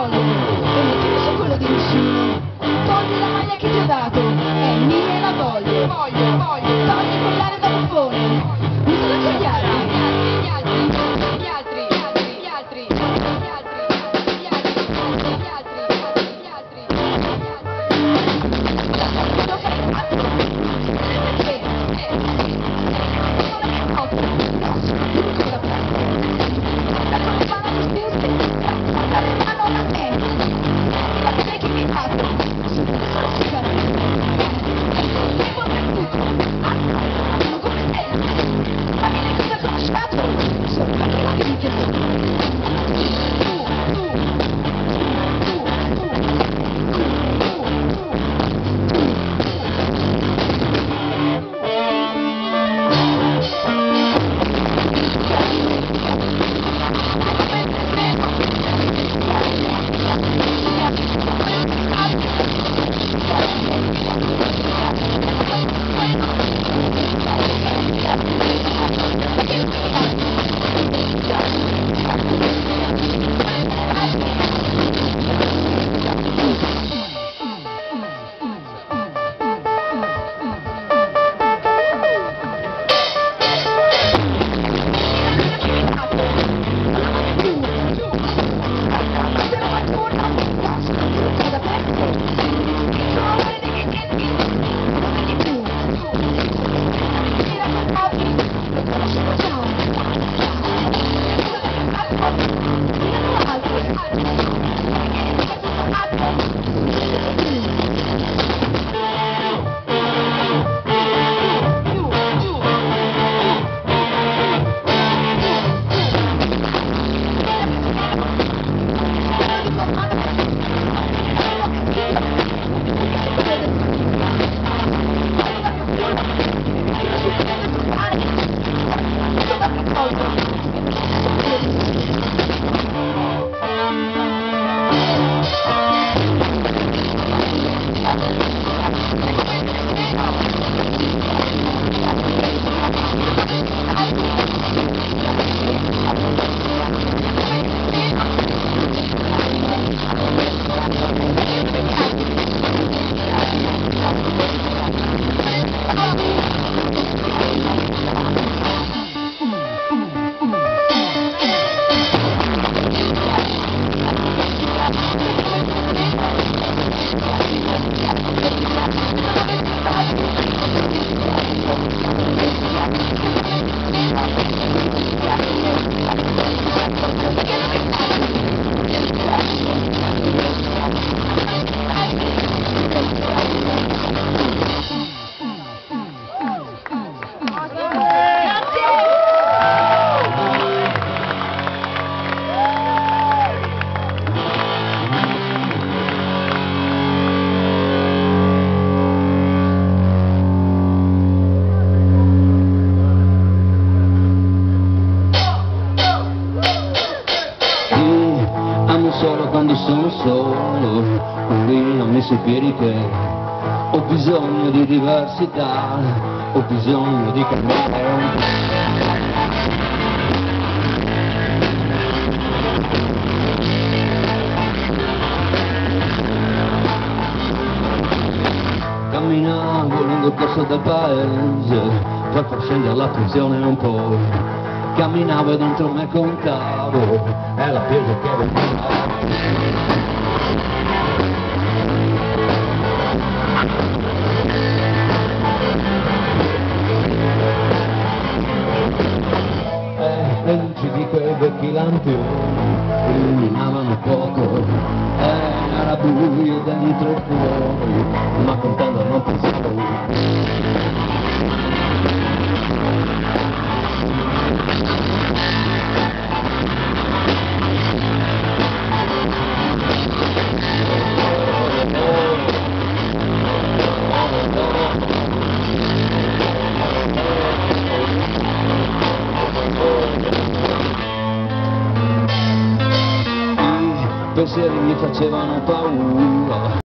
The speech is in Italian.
collo, e mettimi su quello di nessuno. Togli la maglia che ti ho dato, è mia e la voglio. Togli il collare da buffone, usalo con gli altri. Solo quando sono solo, qui ho messo i piedi che ho bisogno di diversità, ho bisogno di cambiare. Camminavo lungo il corso del paese per far scendere la tensione un po'. Camminavo e dentro me contavo, è la pioggia che veniva. Le luci di quei vecchi lampioni illuminavano poco, era buio dentro e fuori, ma contando non pensavo. I pensieri mi facevano paura.